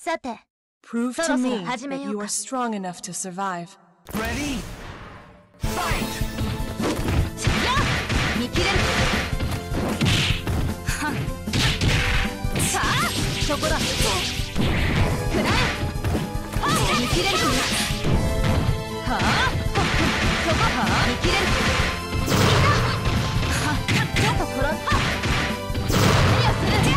さて、 Prove そ to ろそろ me 始め that よ you う are か。 strong enough to survive. Ready? Fight! やあ見切れる。はっさあそこだ。くらえ。はあ見切れる。はあそこはあ見切れる。はっちょっと転んだ。何をする。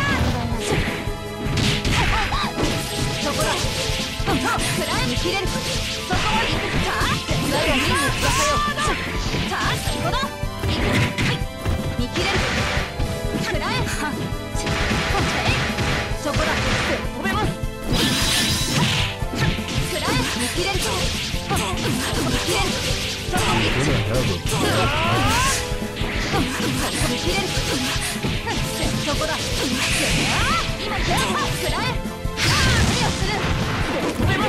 そこだ。くらえ見切れる。そこまで。さあ我が任務翼よ。さあそこだ。見切れる。くらえ。はっそこだ。飛べます。くらえ見切れる。見切れる。そこ見切れる。見切れる。そこだ。今じゃくらえ。何をする。飛べます。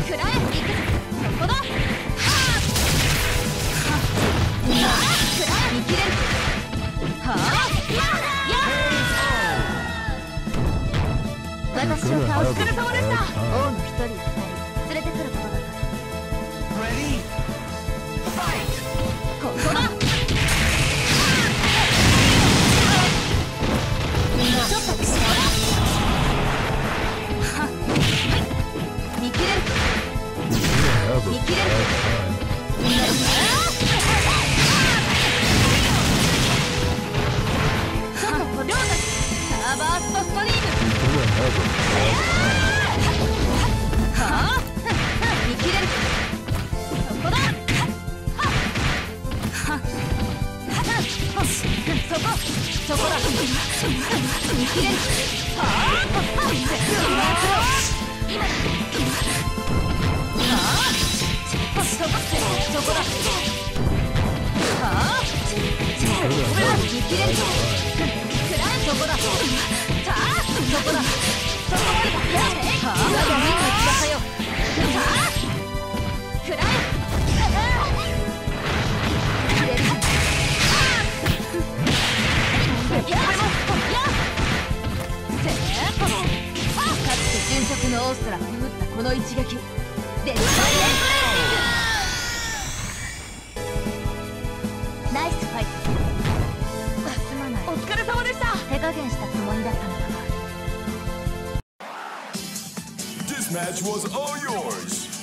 くらえ行く。そこだ。くらえ見切れる。はあ私を倒す。お疲れ様でした。王の一人や二人連れてくることだから。 Ready? Fight! ここだ。ちょっとくしろ。はっ見切れる。見切れる。ちょっとこれをサーバーストストリーム。はあ見切れる。そこだ。そこだ。見切れる。はあ今だ。はあそこだ。はあ見切れる。くらえそこだ。さあそこだ。そこまでだ。はあ我が任務翼よ。さあくらえ。切れる。やかつて殉職のオーストラを打ったこの一撃。デッドレイブレーシング。ナイスファイト。すまない。お疲れ様でした。手加減したつもりだったのだが。 This match was all yours.